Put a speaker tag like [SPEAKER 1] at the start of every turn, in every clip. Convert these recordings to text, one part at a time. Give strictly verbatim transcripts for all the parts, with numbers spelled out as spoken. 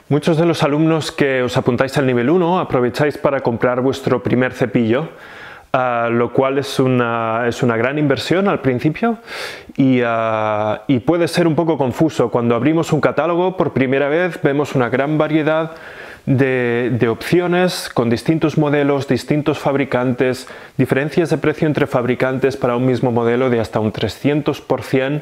[SPEAKER 1] Muchos de los alumnos que os apuntáis al nivel uno aprovecháis para comprar vuestro primer cepillo, uh, lo cual es una, es una gran inversión al principio y, uh, y puede ser un poco confuso. Cuando abrimos un catálogo por primera vez vemos una gran variedad de, de opciones con distintos modelos, distintos fabricantes, diferencias de precio entre fabricantes para un mismo modelo de hasta un trescientos por ciento.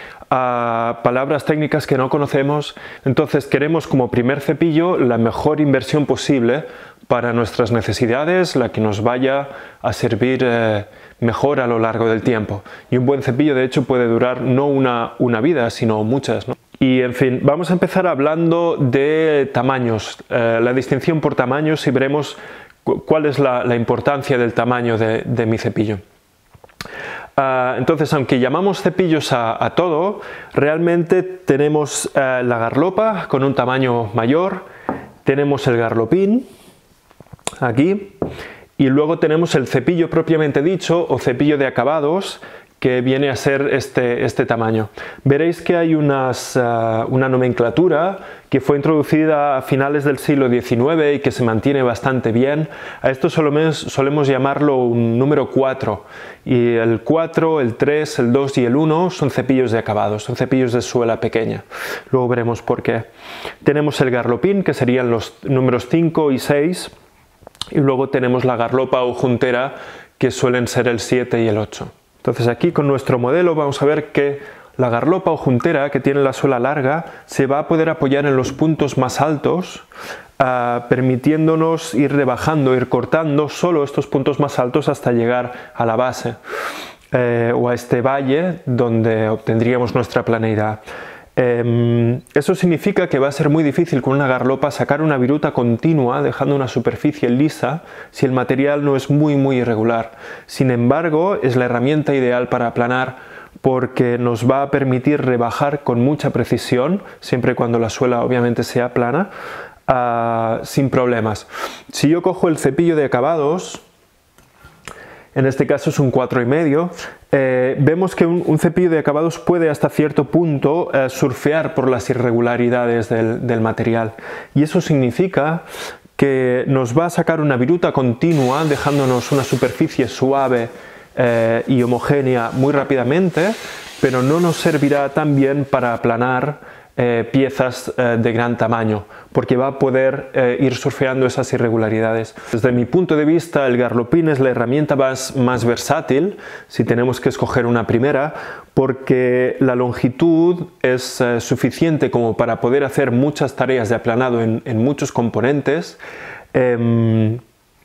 [SPEAKER 1] A palabras técnicas que no conocemos, entonces queremos como primer cepillo la mejor inversión posible para nuestras necesidades, la que nos vaya a servir eh, mejor a lo largo del tiempo. Y un buen cepillo de hecho puede durar no una, una vida, sino muchas, ¿no? Y en fin, vamos a empezar hablando de tamaños, eh, la distinción por tamaños y veremos cu cuál es la, la importancia del tamaño de, de mi cepillo. Uh, entonces, aunque llamamos cepillos a, a todo, realmente tenemos uh, la garlopa con un tamaño mayor, tenemos el garlopín aquí y luego tenemos el cepillo propiamente dicho o cepillo de acabados, que viene a ser este, este tamaño. Veréis que hay unas, uh, una nomenclatura que fue introducida a finales del siglo diecinueve y que se mantiene bastante bien. A esto solemos, solemos llamarlo un número cuatro. Y el cuatro, el tres, el dos y el uno son cepillos de acabados, son cepillos de suela pequeña. Luego veremos por qué. Tenemos el garlopín, que serían los números cinco y seis. Y luego tenemos la garlopa o juntera, que suelen ser el siete y el ocho. Entonces aquí con nuestro modelo vamos a ver que la garlopa o juntera, que tiene la suela larga, se va a poder apoyar en los puntos más altos, uh, permitiéndonos ir rebajando, ir cortando solo estos puntos más altos hasta llegar a la base eh, o a este valle donde obtendríamos nuestra planeidad. Eh, eso significa que va a ser muy difícil con una garlopa sacar una viruta continua dejando una superficie lisa si el material no es muy muy irregular. Sin embargo, es la herramienta ideal para aplanar porque nos va a permitir rebajar con mucha precisión, siempre y cuando la suela obviamente sea plana, uh, sin problemas. Si yo cojo el cepillo de acabados, en este caso es un cuatro y medio, eh, vemos que un, un cepillo de acabados puede hasta cierto punto eh, surfear por las irregularidades del, del material. Y eso significa que nos va a sacar una viruta continua, dejándonos una superficie suave eh, y homogénea muy rápidamente, pero no nos servirá tan bien para aplanar Eh, piezas eh, de gran tamaño, porque va a poder eh, ir surfeando esas irregularidades. Desde mi punto de vista, el garlopín es la herramienta más, más versátil, si tenemos que escoger una primera, porque la longitud es eh, suficiente como para poder hacer muchas tareas de aplanado en, en muchos componentes, eh,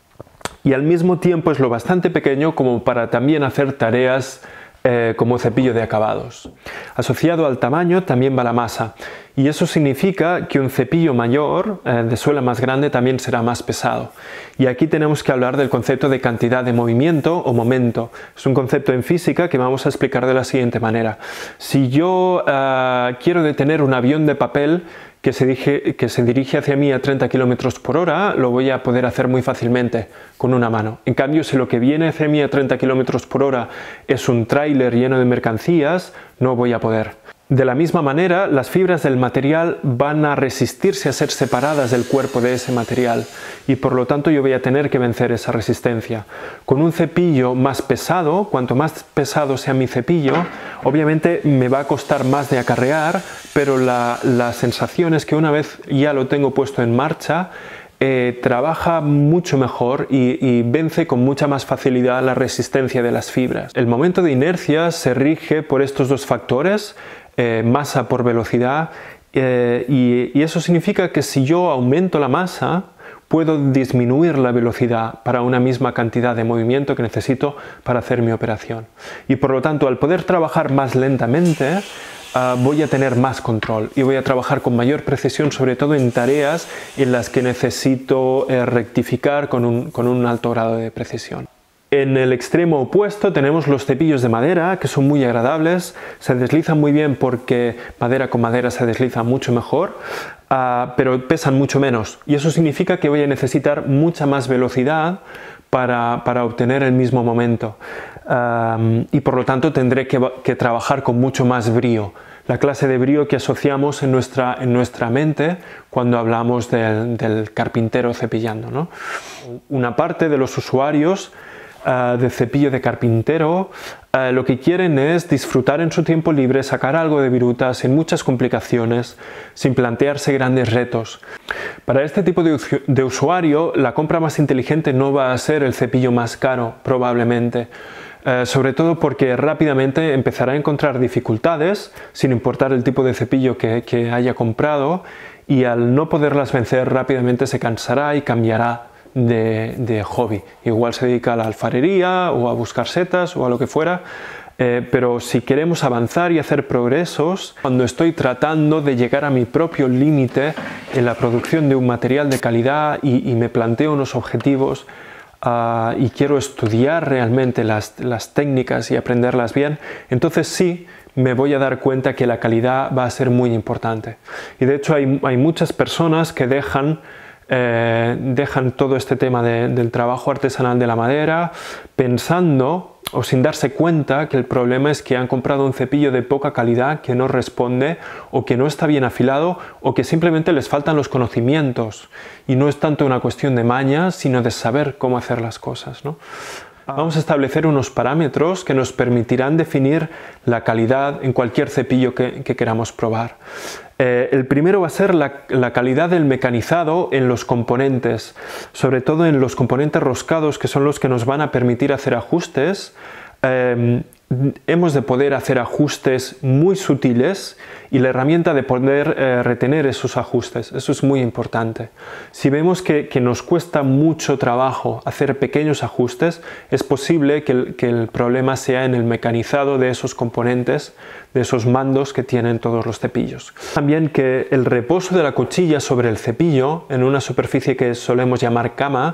[SPEAKER 1] y al mismo tiempo es lo bastante pequeño como para también hacer tareas Eh, como cepillo de acabados. Asociado al tamaño también va la masa, y eso significa que un cepillo mayor, eh, de suela más grande, también será más pesado. Y aquí tenemos que hablar del concepto de cantidad de movimiento o momento. Es un concepto en física que vamos a explicar de la siguiente manera. Si yo eh, quiero detener un avión de papel que se, dirige, que se dirige hacia mí a treinta kilómetros por hora, lo voy a poder hacer muy fácilmente con una mano. En cambio, si lo que viene hacia mí a treinta kilómetros por hora es un tráiler lleno de mercancías, no voy a poder. De la misma manera, las fibras del material van a resistirse a ser separadas del cuerpo de ese material y por lo tanto yo voy a tener que vencer esa resistencia. Con un cepillo más pesado, cuanto más pesado sea mi cepillo, obviamente me va a costar más de acarrear, pero la, la sensación es que una vez ya lo tengo puesto en marcha, Eh, trabaja mucho mejor y, y vence con mucha más facilidad la resistencia de las fibras. El momento de inercia se rige por estos dos factores, eh, masa por velocidad, eh, y, y eso significa que si yo aumento la masa, puedo disminuir la velocidad para una misma cantidad de movimiento que necesito para hacer mi operación. Y por lo tanto, al poder trabajar más lentamente, Uh, voy a tener más control y voy a trabajar con mayor precisión, sobre todo en tareas en las que necesito eh, rectificar con un, con un alto grado de precisión. En el extremo opuesto tenemos los cepillos de madera, que son muy agradables, se deslizan muy bien porque madera con madera se desliza mucho mejor, uh, pero pesan mucho menos, y eso significa que voy a necesitar mucha más velocidad para, para obtener el mismo momento, um, y por lo tanto tendré que, que trabajar con mucho más brío. la clase de brío que asociamos en nuestra, en nuestra mente cuando hablamos del, del carpintero cepillando, ¿no? Una parte de los usuarios uh, de cepillo de carpintero uh, lo que quieren es disfrutar en su tiempo libre, sacar algo de virutas sin muchas complicaciones, sin plantearse grandes retos. Para este tipo de, de usuario, la compra más inteligente no va a ser el cepillo más caro, probablemente. Uh, sobre todo porque rápidamente empezará a encontrar dificultades, sin importar el tipo de cepillo que, que haya comprado, y al no poderlas vencer rápidamente se cansará y cambiará de, de hobby. Igual se dedica a la alfarería o a buscar setas o a lo que fuera, eh, pero si queremos avanzar y hacer progresos, cuando estoy tratando de llegar a mi propio límite en la producción de un material de calidad y, y me planteo unos objetivos, Uh, y quiero estudiar realmente las, las técnicas y aprenderlas bien, entonces sí me voy a dar cuenta que la calidad va a ser muy importante. Y de hecho hay, hay muchas personas que dejan, eh, dejan todo este tema de, del trabajo artesanal de la madera pensando o sin darse cuenta que el problema es que han comprado un cepillo de poca calidad que no responde o que no está bien afilado o que simplemente les faltan los conocimientos y no es tanto una cuestión de maña sino de saber cómo hacer las cosas, ¿no? Vamos a establecer unos parámetros que nos permitirán definir la calidad en cualquier cepillo que, que queramos probar. Eh, el primero va a ser la, la calidad del mecanizado en los componentes, sobre todo en los componentes roscados, que son los que nos van a permitir hacer ajustes. Eh, hemos de poder hacer ajustes muy sutiles y la herramienta de poder eh, retener esos ajustes, eso es muy importante. Si vemos que, que nos cuesta mucho trabajo hacer pequeños ajustes, es posible que el, que el problema sea en el mecanizado de esos componentes, de esos mandos que tienen todos los cepillos. También que el reposo de la cuchilla sobre el cepillo en una superficie que solemos llamar cama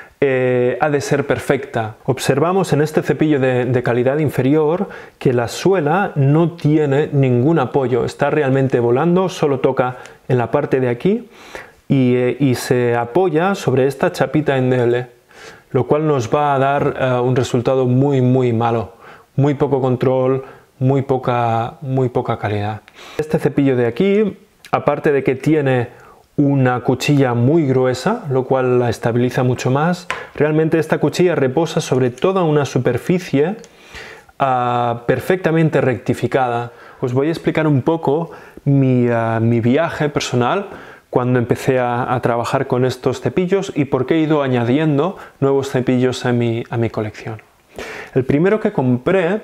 [SPEAKER 1] Eh, ha de ser perfecta. Observamos en este cepillo de, de calidad inferior que la suela no tiene ningún apoyo, está realmente volando, solo toca en la parte de aquí y, eh, y se apoya sobre esta chapita endeble, lo cual nos va a dar eh, un resultado muy muy malo, muy poco control, muy poca, muy poca calidad. Este cepillo de aquí, aparte de que tiene una cuchilla muy gruesa, lo cual la estabiliza mucho más, realmente esta cuchilla reposa sobre toda una superficie uh, perfectamente rectificada. Os voy a explicar un poco mi, uh, mi viaje personal cuando empecé a, a trabajar con estos cepillos y por qué he ido añadiendo nuevos cepillos a mi, a mi colección. El primero que compré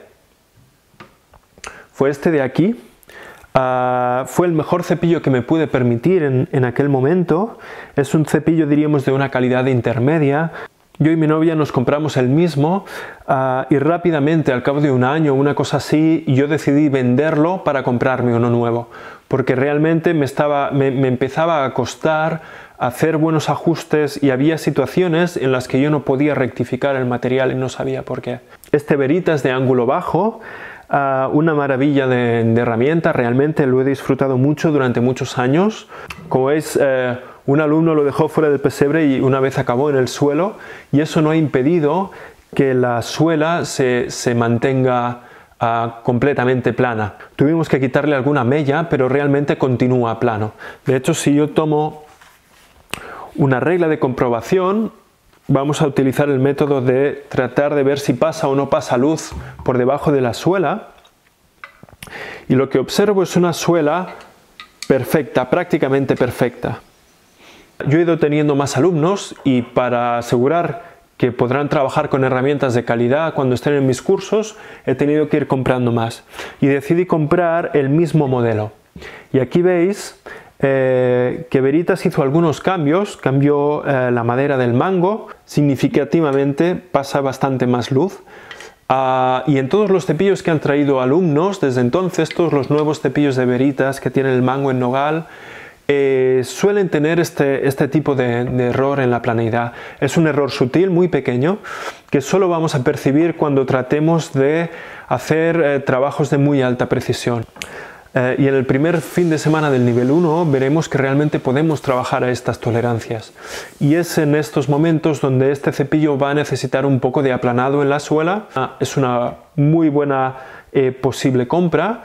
[SPEAKER 1] fue este de aquí. Uh, fue el mejor cepillo que me pude permitir en, en aquel momento. Es un cepillo, diríamos, de una calidad intermedia. Yo y mi novia nos compramos el mismo uh, y rápidamente, al cabo de un año, una cosa así, yo decidí venderlo para comprarme uno nuevo, porque realmente me, estaba, me, me empezaba a costar hacer buenos ajustes y había situaciones en las que yo no podía rectificar el material y no sabía por qué. Este Veritas de ángulo bajo, Uh, una maravilla de, de herramienta, realmente lo he disfrutado mucho durante muchos años. Como veis, eh, un alumno lo dejó fuera del pesebre y una vez acabó en el suelo y eso no ha impedido que la suela se, se mantenga uh, completamente plana. Tuvimos que quitarle alguna mella, pero realmente continúa plano. De hecho, si yo tomo una regla de comprobación, vamos a utilizar el método de tratar de ver si pasa o no pasa luz por debajo de la suela y lo que observo es una suela perfecta, prácticamente perfecta. Yo he ido teniendo más alumnos y para asegurar que podrán trabajar con herramientas de calidad cuando estén en mis cursos, he tenido que ir comprando más y decidí comprar el mismo modelo. Y aquí veis Eh, que Veritas hizo algunos cambios, cambió eh, la madera del mango, significativamente pasa bastante más luz uh, y en todos los cepillos que han traído alumnos desde entonces, todos los nuevos cepillos de Veritas que tienen el mango en nogal eh, suelen tener este, este tipo de, de error en la planeidad. Es un error sutil, muy pequeño, que solo vamos a percibir cuando tratemos de hacer eh, trabajos de muy alta precisión. Eh, y en el primer fin de semana del nivel uno veremos que realmente podemos trabajar a estas tolerancias. Y es en estos momentos donde este cepillo va a necesitar un poco de aplanado en la suela. Ah, es una muy buena eh, posible compra,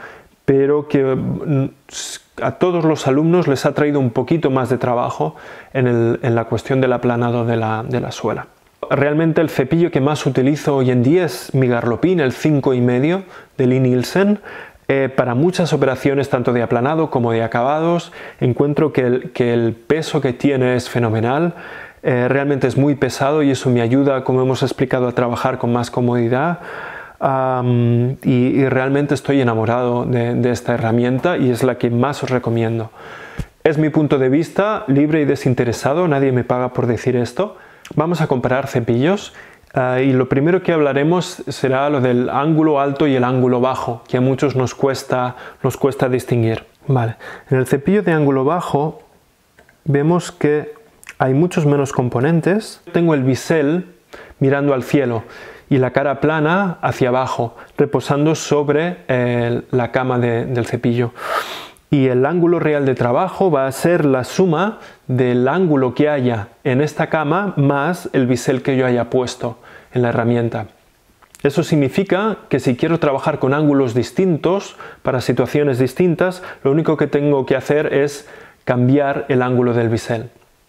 [SPEAKER 1] pero que a todos los alumnos les ha traído un poquito más de trabajo en, el, en la cuestión del aplanado de la, de la suela. Realmente el cepillo que más utilizo hoy en día es mi Garlopin, el cinco y medio de Lie-Nielsen. Eh, para muchas operaciones, tanto de aplanado como de acabados, encuentro que el, que el peso que tiene es fenomenal. Eh, realmente es muy pesado y eso me ayuda, como hemos explicado, a trabajar con más comodidad. Um, y, y realmente estoy enamorado de, de esta herramienta y es la que más os recomiendo. Es mi punto de vista, libre y desinteresado, nadie me paga por decir esto. Vamos a comparar cepillos uh, y lo primero que hablaremos será lo del ángulo alto y el ángulo bajo, que a muchos nos cuesta, nos cuesta distinguir. Vale. En el cepillo de ángulo bajo vemos que hay muchos menos componentes. Tengo el bisel mirando al cielo y la cara plana hacia abajo, reposando sobre eh, la cama de, del cepillo. Y el ángulo real de trabajo va a ser la suma del ángulo que haya en esta cama más el bisel que yo haya puesto en la herramienta. Eso significa que si quiero trabajar con ángulos distintos para situaciones distintas, lo único que tengo que hacer es cambiar el ángulo del bisel.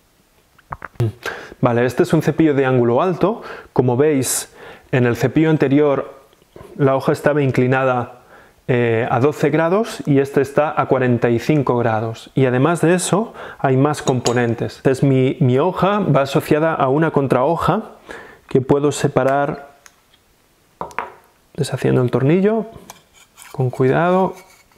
[SPEAKER 1] Vale, este es un cepillo de ángulo alto. Como veis, en el cepillo anterior la hoja estaba inclinada eh, a doce grados y este está a cuarenta y cinco grados. Y además de eso, hay más componentes. Entonces, mi, mi hoja va asociada a una contrahoja que puedo separar deshaciendo el tornillo con cuidado.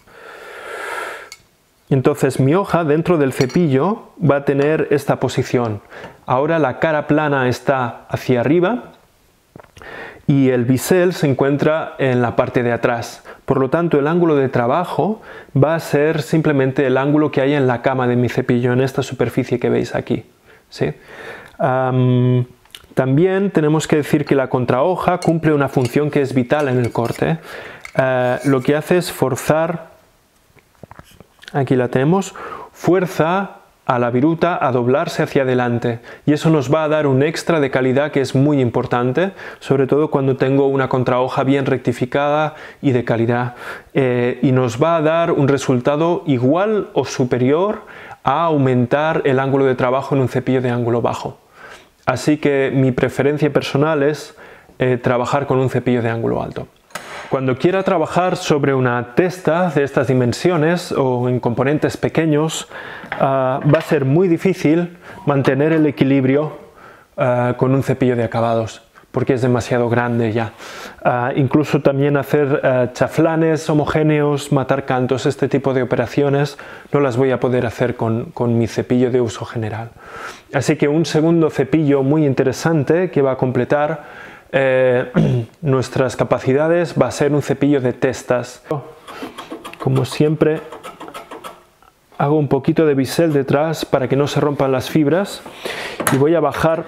[SPEAKER 1] Entonces mi hoja dentro del cepillo va a tener esta posición. Ahora la cara plana está hacia arriba y el bisel se encuentra en la parte de atrás. Por lo tanto, el ángulo de trabajo va a ser simplemente el ángulo que hay en la cama de mi cepillo, en esta superficie que veis aquí. ¿Sí? Um, también tenemos que decir que la contrahoja cumple una función que es vital en el corte. Uh, lo que hace es forzar, aquí la tenemos, fuerza a la viruta a doblarse hacia adelante y eso nos va a dar un extra de calidad que es muy importante, sobre todo cuando tengo una contrahoja bien rectificada y de calidad, eh, y nos va a dar un resultado igual o superior a aumentar el ángulo de trabajo en un cepillo de ángulo bajo. Así que mi preferencia personal es eh, trabajar con un cepillo de ángulo alto. Cuando quiera trabajar sobre una testa de estas dimensiones o en componentes pequeños, uh, va a ser muy difícil mantener el equilibrio uh, con un cepillo de acabados, porque es demasiado grande ya. Uh, incluso también hacer uh, chaflanes homogéneos, matar cantos, este tipo de operaciones, no las voy a poder hacer con, con mi cepillo de uso general. Así que un segundo cepillo muy interesante que va a completar Eh, nuestras capacidades va a ser un cepillo de testas. Como siempre, hago un poquito de bisel detrás para que no se rompan las fibras y voy a bajar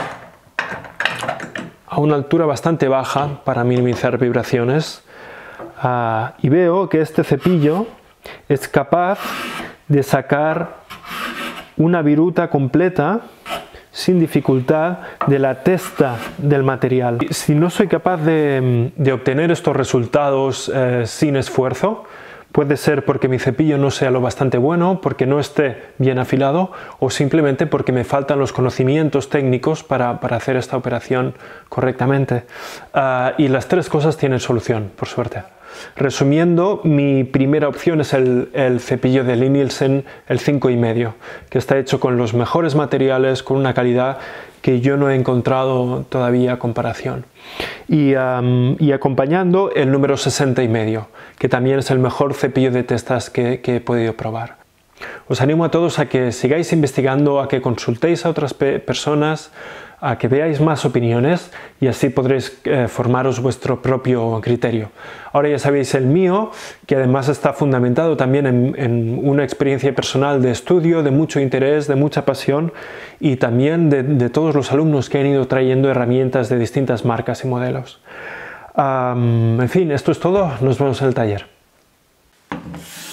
[SPEAKER 1] a una altura bastante baja para minimizar vibraciones. Uh, y veo que este cepillo es capaz de sacar una viruta completa sin dificultad de la testa del material. Si no soy capaz de, de obtener estos resultados eh, sin esfuerzo, puede ser porque mi cepillo no sea lo bastante bueno, porque no esté bien afilado o simplemente porque me faltan los conocimientos técnicos para, para hacer esta operación correctamente. Uh, y las tres cosas tienen solución, por suerte. Resumiendo, mi primera opción es el, el cepillo de Lie-Nielsen, el cinco y medio, que está hecho con los mejores materiales, con una calidad que yo no he encontrado todavía comparación. Y, um, y acompañando el número sesenta y medio, que también es el mejor cepillo de testas que, que he podido probar. Os animo a todos a que sigáis investigando, a que consultéis a otras personas, a que veáis más opiniones y así podréis eh, formaros vuestro propio criterio. Ahora ya sabéis el mío, que además está fundamentado también en, en una experiencia personal de estudio, de mucho interés, de mucha pasión y también de, de todos los alumnos que han ido trayendo herramientas de distintas marcas y modelos. Um, en fin, esto es todo. Nos vemos en el taller.